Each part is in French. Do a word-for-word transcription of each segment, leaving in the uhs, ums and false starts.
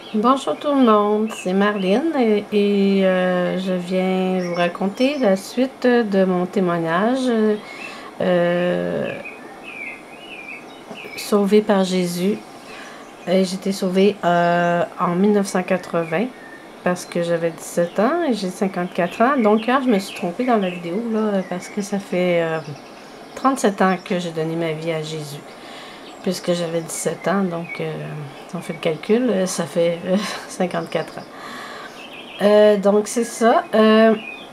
Bonjour tout le monde, c'est Marlene et, et, euh, je viens vous raconter la suite de mon témoignage euh, sauvé par Jésus. J'ai été sauvée euh, en mille neuf cent quatre-vingts parce que j'avais dix-sept ans et j'ai cinquante-quatre ans. Donc hier, je me suis trompée dans la vidéo là, parce que ça fait euh, trente-sept ans que j'ai donné ma vie à Jésus. Puisque j'avais dix-sept ans, donc euh, si on fait le calcul, ça fait euh, cinquante-quatre ans. Euh, donc c'est ça. Euh,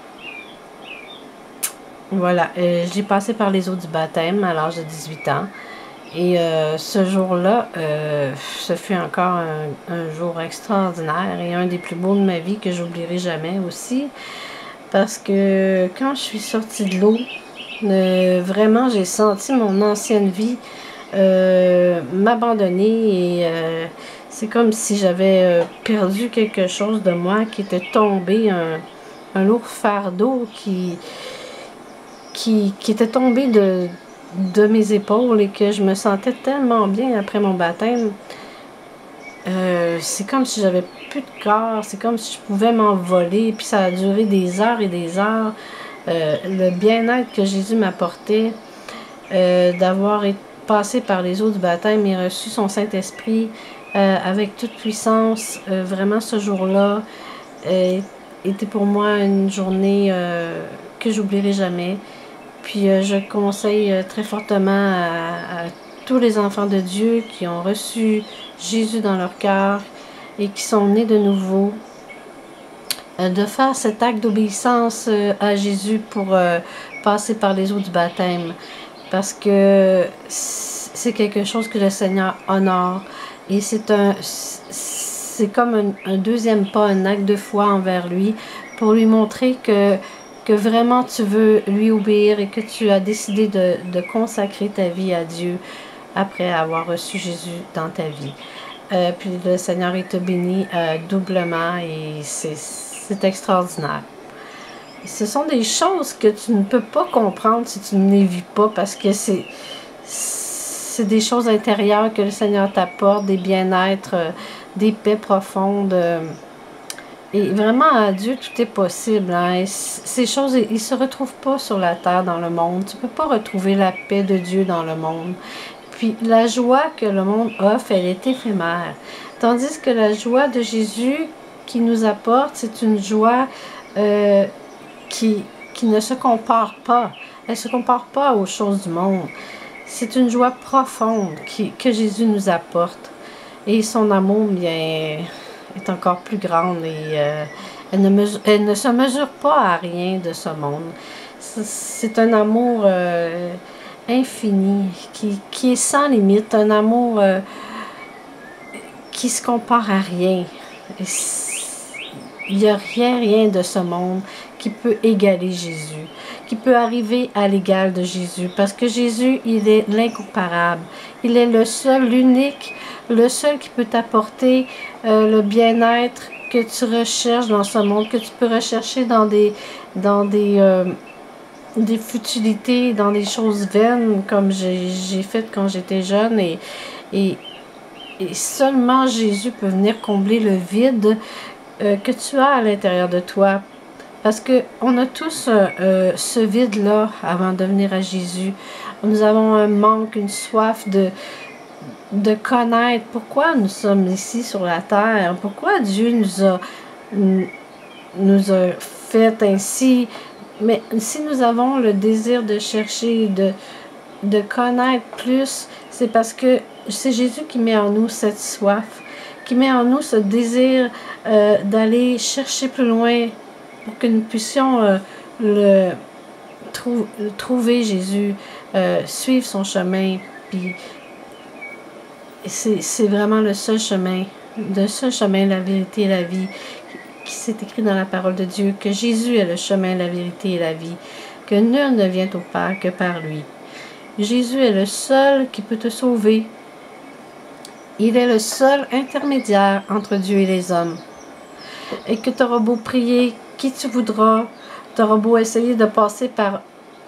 voilà, euh, j'ai passé par les eaux du baptême à l'âge de dix-huit ans. Et euh, ce jour-là, euh, ce fut encore un, un jour extraordinaire et un des plus beaux de ma vie que j'oublierai jamais aussi. Parce que quand je suis sortie de l'eau, euh, vraiment j'ai senti mon ancienne vie euh, m'abandonner et euh, c'est comme si j'avais euh, perdu quelque chose de moi qui était tombé, un, un lourd fardeau qui, qui, qui était tombé de, de mes épaules et que je me sentais tellement bien après mon baptême. Euh, c'est comme si j'avais plus de corps, c'est comme si je pouvais m'envoler, puis ça a duré des heures et des heures. Euh, le bien-être que Jésus m'apportait, euh, d'avoir passé par les eaux du baptême et reçu son Saint-Esprit euh, avec toute puissance, euh, vraiment ce jour-là euh, était pour moi une journée euh, que j'oublierai jamais. Puis euh, je conseille euh, très fortement à, à tous les enfants de Dieu qui ont reçu Jésus dans leur cœur et qui sont nés de nouveau, euh, de faire cet acte d'obéissance euh, à Jésus pour euh, passer par les eaux du baptême. Parce que c'est quelque chose que le Seigneur honore. Et c'est un c'est comme un, un deuxième pas, un acte de foi envers lui, pour lui montrer que que vraiment tu veux lui obéir et que tu as décidé de, de consacrer ta vie à Dieu après avoir reçu Jésus dans ta vie. Euh, puis le Seigneur il te bénit euh, doublement et c'est extraordinaire. Ce sont des choses que tu ne peux pas comprendre si tu ne les vis pas parce que c'est c'est des choses intérieures que le Seigneur t'apporte, des bien-être, euh, des paix profondes. Euh, Et vraiment, à Dieu, tout est possible. Hein? Et ces choses, ils ne se retrouvent pas sur la terre, dans le monde. Tu ne peux pas retrouver la paix de Dieu dans le monde. Puis la joie que le monde offre, elle est éphémère. Tandis que la joie de Jésus qui nous apporte, c'est une joie euh, qui, qui ne se compare pas. Elle ne se compare pas aux choses du monde. C'est une joie profonde qui, que Jésus nous apporte. Et son amour, bien, est encore plus grande et euh, elle, ne mesure, elle ne se mesure pas à rien de ce monde. C'est un amour euh, infini, qui, qui est sans limite, un amour euh, qui se compare à rien. Il n'y a rien, rien de ce monde qui peut égaler Jésus, qui peut arriver à l'égal de Jésus, parce que Jésus, il est l'incomparable. Il est le seul, l'unique, le seul qui peut t'apporter euh, le bien-être que tu recherches dans ce monde, que tu peux rechercher dans des, dans des, euh, des futilités, dans des choses vaines, comme j'ai fait quand j'étais jeune. Et, et, et seulement Jésus peut venir combler le vide euh, que tu as à l'intérieur de toi. Parce qu'on a tous euh, euh, ce vide-là avant de venir à Jésus. Nous avons un manque, une soif de, de connaître pourquoi nous sommes ici sur la terre, pourquoi Dieu nous a, nous a fait ainsi. Mais si nous avons le désir de chercher, de, de connaître plus, c'est parce que c'est Jésus qui met en nous cette soif, qui met en nous ce désir euh, d'aller chercher plus loin, pour que nous puissions euh, le, trou trouver Jésus, euh, suivre son chemin. Puis c'est vraiment le seul chemin, le seul chemin, la vérité et la vie, qui s'est écrit dans la parole de Dieu, que Jésus est le chemin, la vérité et la vie, que nul ne vient au Père que par lui. Jésus est le seul qui peut te sauver. Il est le seul intermédiaire entre Dieu et les hommes. Et que tu auras beau prier qui tu voudras, tu auras beau essayer de passer par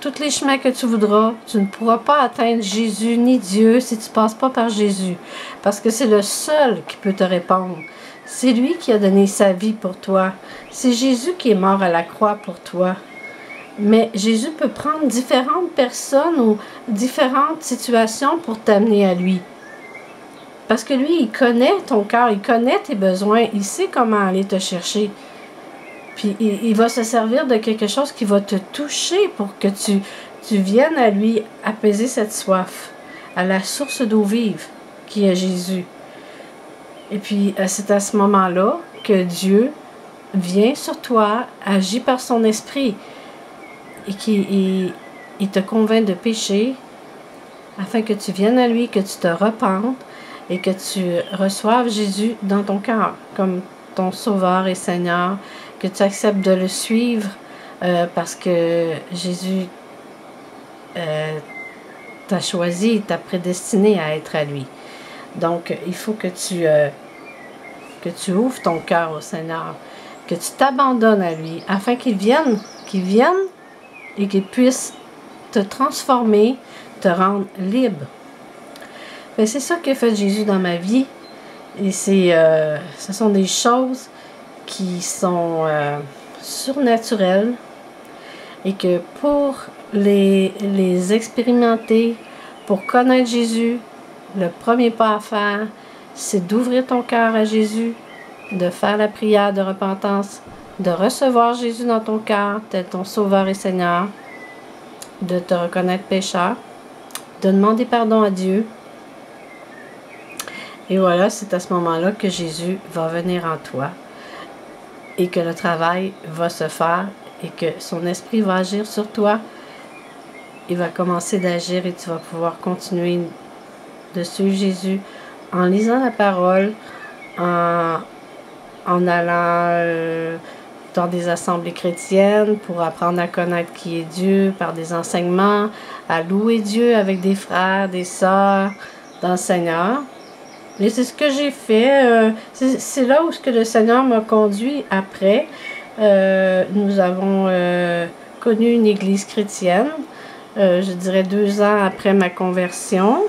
tous les chemins que tu voudras, tu ne pourras pas atteindre Jésus ni Dieu si tu ne passes pas par Jésus. Parce que c'est le seul qui peut te répondre. C'est lui qui a donné sa vie pour toi. C'est Jésus qui est mort à la croix pour toi. Mais Jésus peut prendre différentes personnes ou différentes situations pour t'amener à lui. Parce que lui, il connaît ton cœur, il connaît tes besoins, il sait comment aller te chercher. Puis il, il va se servir de quelque chose qui va te toucher pour que tu, tu viennes à lui apaiser cette soif, à la source d'eau vive qui est Jésus. Et puis c'est à ce moment-là que Dieu vient sur toi, agit par son esprit et qui il, il te convainc de péché afin que tu viennes à lui, que tu te repentes et que tu reçoives Jésus dans ton cœur comme ton Sauveur et Seigneur, que tu acceptes de le suivre euh, parce que Jésus euh, t'a choisi, t'a prédestiné à être à lui. Donc, il faut que tu, euh, que tu ouvres ton cœur au Seigneur, que tu t'abandonnes à lui afin qu'il vienne, qu'il vienne et qu'il puisse te transformer, te rendre libre. Mais c'est ça qu'a fait Jésus dans ma vie. Et c'est, euh, ce sont des choses qui sont euh, surnaturelles et que pour les, les expérimenter, pour connaître Jésus, le premier pas à faire, c'est d'ouvrir ton cœur à Jésus, de faire la prière de repentance, de recevoir Jésus dans ton cœur, tel ton Sauveur et Seigneur, de te reconnaître pécheur, de demander pardon à Dieu. Et voilà, c'est à ce moment-là que Jésus va venir en toi et que le travail va se faire et que son esprit va agir sur toi. Il va commencer d'agir et tu vas pouvoir continuer de suivre Jésus en lisant la parole, en, en allant euh, dans des assemblées chrétiennes pour apprendre à connaître qui est Dieu par des enseignements, à louer Dieu avec des frères, des sœurs dans le Seigneur. Et c'est ce que j'ai fait. Euh, c'est là où ce que le Seigneur m'a conduit après. Euh, nous avons euh, connu une église chrétienne, euh, je dirais deux ans après ma conversion.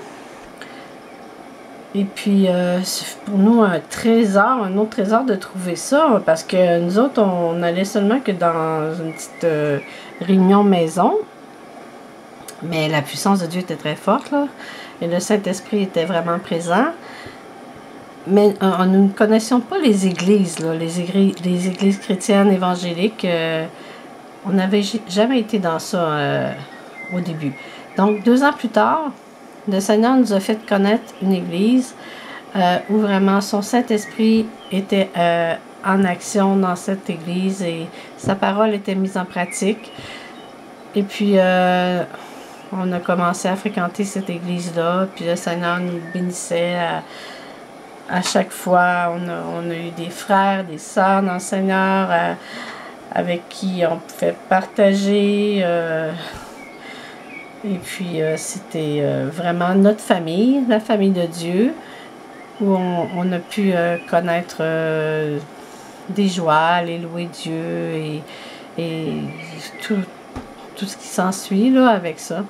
Et puis, euh, c'est pour nous un trésor, un autre trésor de trouver ça, parce que nous autres, on n'allait seulement que dans une petite euh, réunion maison. Mais la puissance de Dieu était très forte, là, et le Saint-Esprit était vraiment présent. Mais euh, nous ne connaissions pas les églises, là, les, églises les églises chrétiennes évangéliques. Euh, on n'avait jamais été dans ça euh, au début. Donc, deux ans plus tard, le Seigneur nous a fait connaître une église euh, où vraiment son Saint-Esprit était euh, en action dans cette église et sa parole était mise en pratique. Et puis, euh, on a commencé à fréquenter cette église-là, puis le Seigneur nous bénissait à, à chaque fois. On a, on a eu des frères, des sœurs dans le Seigneur euh, avec qui on pouvait partager. Euh, et puis, euh, c'était euh, vraiment notre famille, la famille de Dieu, où on, on a pu euh, connaître euh, des joies, aller louer Dieu et, et tout, tout ce qui s'ensuit là avec ça.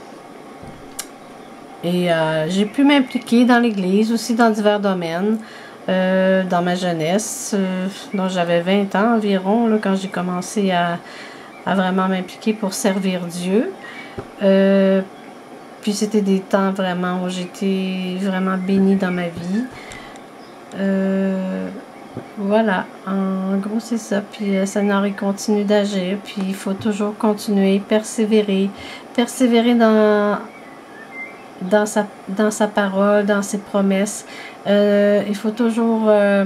Et euh, j'ai pu m'impliquer dans l'Église, aussi dans divers domaines, euh, dans ma jeunesse, euh, dont j'avais vingt ans environ, là, quand j'ai commencé à, à vraiment m'impliquer pour servir Dieu. Euh, puis c'était des temps vraiment où j'étais vraiment bénie dans ma vie. Euh, voilà, en gros c'est ça. Puis le Seigneur il continue d'agir, puis il faut toujours continuer, persévérer, persévérer dans... Dans sa, dans sa parole, dans ses promesses. Euh, il faut toujours euh,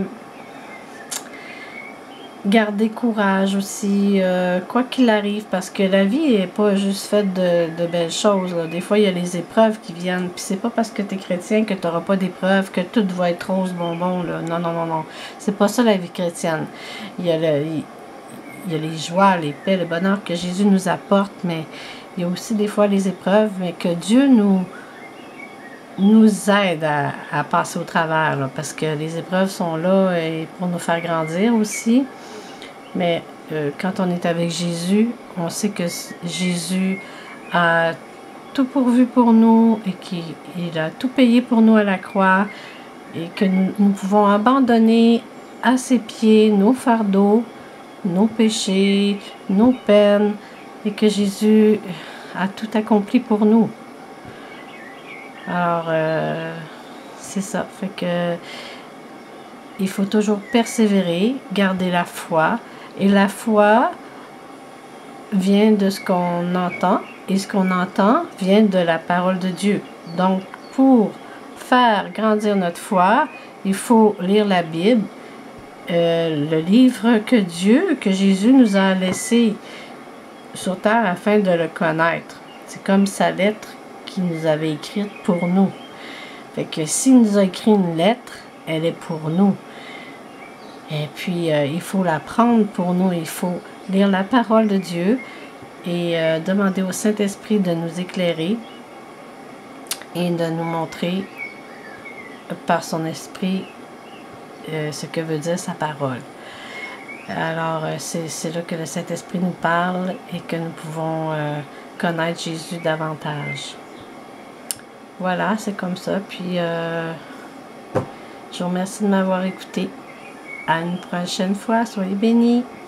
garder courage aussi, euh, quoi qu'il arrive, parce que la vie n'est pas juste faite de, de belles choses, là. Des fois, il y a les épreuves qui viennent, puis c'est pas parce que tu es chrétien que tu n'auras pas d'épreuves, que tout va être rose bonbon, là. Non, non, non, non. C'est pas ça la vie chrétienne. Il y a, le, il, il y a les joies, les paix, le bonheur que Jésus nous apporte, mais il y a aussi des fois les épreuves, mais que Dieu nous... nous aide à, à passer au travers, là, parce que les épreuves sont là et pour nous faire grandir aussi. Mais euh, quand on est avec Jésus, on sait que Jésus a tout pourvu pour nous et qu'il a tout payé pour nous à la croix et que nous, nous pouvons abandonner à ses pieds nos fardeaux, nos péchés, nos peines et que Jésus a tout accompli pour nous. Alors, euh, c'est ça. Fait que il faut toujours persévérer, garder la foi. Et la foi vient de ce qu'on entend. Et ce qu'on entend vient de la parole de Dieu. Donc, pour faire grandir notre foi, il faut lire la Bible, euh, le livre que Dieu, que Jésus nous a laissé sur terre afin de le connaître. C'est comme sa lettre qu'il nous avait écrite pour nous. Fait que s'il nous a écrit une lettre, elle est pour nous. Et puis, euh, il faut la prendre pour nous. Il faut lire la parole de Dieu et euh, demander au Saint-Esprit de nous éclairer et de nous montrer par son esprit euh, ce que veut dire sa parole. Alors, euh, c'est là que le Saint-Esprit nous parle et que nous pouvons euh, connaître Jésus davantage. Voilà, c'est comme ça. Puis, euh, je vous remercie de m'avoir écouté. À une prochaine fois. Soyez bénis.